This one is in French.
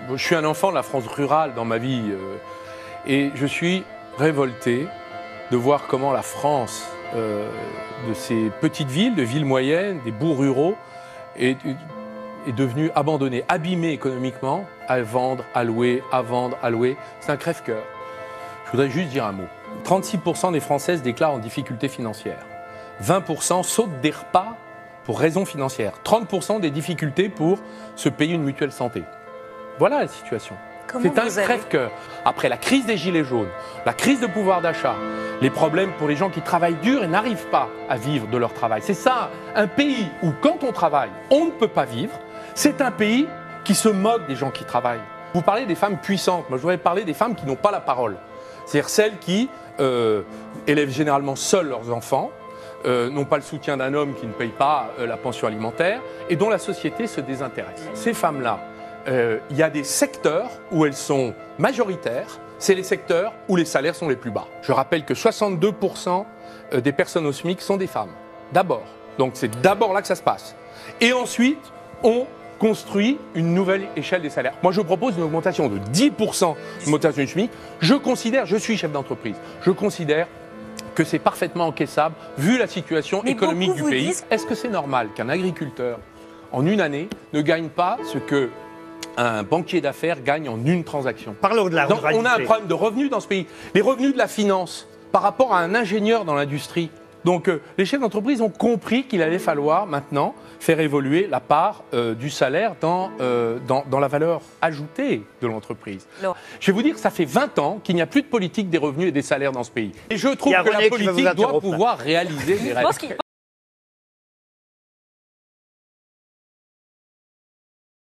je suis un enfant de la France rurale dans ma vie et je suis révolté de voir comment la France, de ces petites villes, de villes moyennes, des bourgs ruraux, est devenue abandonnée, abîmée économiquement, à vendre, à louer, à vendre, à louer. C'est un crève-cœur. Je voudrais juste dire un mot. 36% des Françaises déclarent en difficulté financière. 20% sautent des repas pour raisons financières. 30% des difficultés pour se payer une mutuelle santé. Voilà la situation. C'est un crève-cœur. Après la crise des gilets jaunes, la crise de pouvoir d'achat, les problèmes pour les gens qui travaillent dur et n'arrivent pas à vivre de leur travail. C'est ça, un pays où quand on travaille, on ne peut pas vivre. C'est un pays qui se moque des gens qui travaillent. Vous parlez des femmes puissantes. Moi, je voudrais parler des femmes qui n'ont pas la parole. C'est-à-dire celles qui élèvent généralement seules leurs enfants, n'ont pas le soutien d'un homme qui ne paye pas la pension alimentaire et dont la société se désintéresse. Ces femmes-là, il y a des secteurs où elles sont majoritaires, c'est les secteurs où les salaires sont les plus bas. Je rappelle que 62% des personnes au SMIC sont des femmes, d'abord. Donc c'est d'abord là que ça se passe. Et ensuite, on construit une nouvelle échelle des salaires. Moi, je propose une augmentation de 10% d'augmentation du SMIC. Je suis chef d'entreprise, je considère que c'est parfaitement encaissable vu la situation économique du pays. Est-ce que c'est normal qu'un agriculteur, en une année, ne gagne pas ce que un banquier d'affaires gagne en une transaction? Parlons de la ruralité. On a un problème de revenus dans ce pays. Les revenus de la finance par rapport à un ingénieur dans l'industrie. Donc les chefs d'entreprise ont compris qu'il allait falloir maintenant faire évoluer la part du salaire dans la valeur ajoutée de l'entreprise. Je vais vous dire que ça fait 20 ans qu'il n'y a plus de politique des revenus et des salaires dans ce pays. Et je trouve que la politique doit pouvoir réaliser des règles.